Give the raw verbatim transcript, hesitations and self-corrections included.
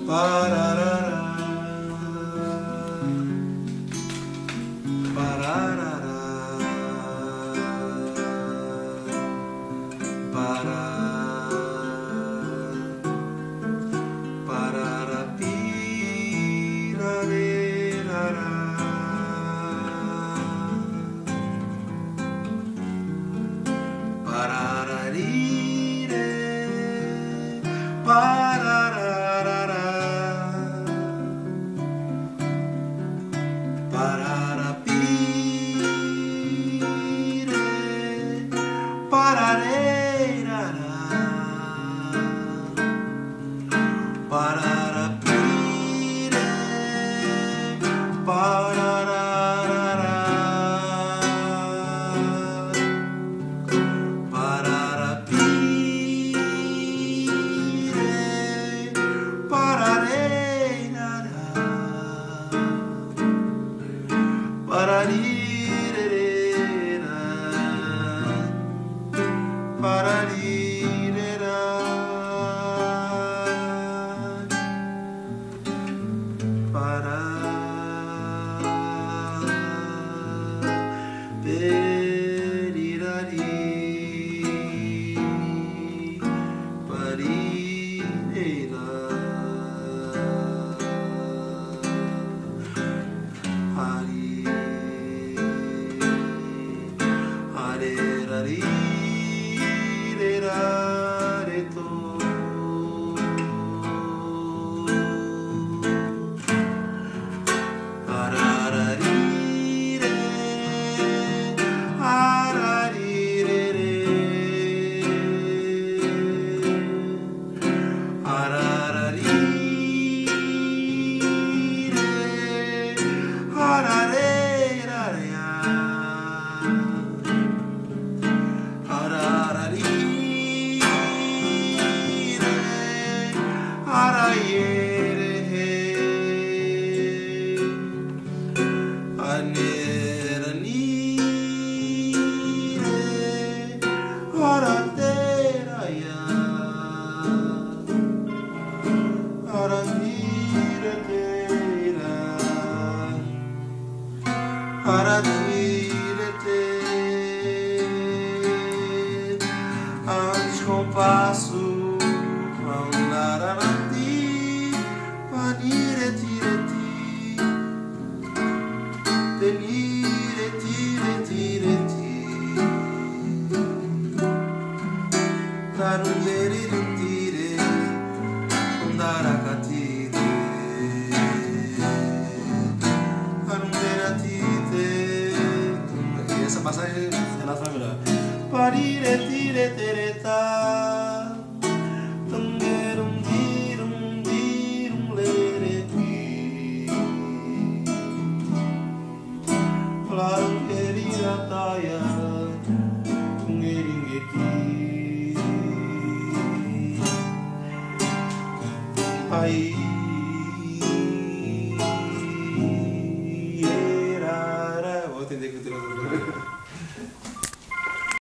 Pararara, pararara, pararara, pararara, pirarerara, parararire, pararara, pararapire, pararerara, pararapire, pararara, pararapire, pararerara, pararirerera, pararirera, para perirari, parirera, hari, harerari, rerareto, arararire, ararirere, arararire, ararerarea, arararire, araiere, aneranire, arateraya, araviretera, aratirete, anticompasso, andaranati, paniretireti, teniretiretireti, tarunderirutire, andarakatire, arunderatite. E essa passagem relaciona melhor. Pariretiretereta, tangerum dirum dirum lereti, larum erirataya, tungeringeti, ai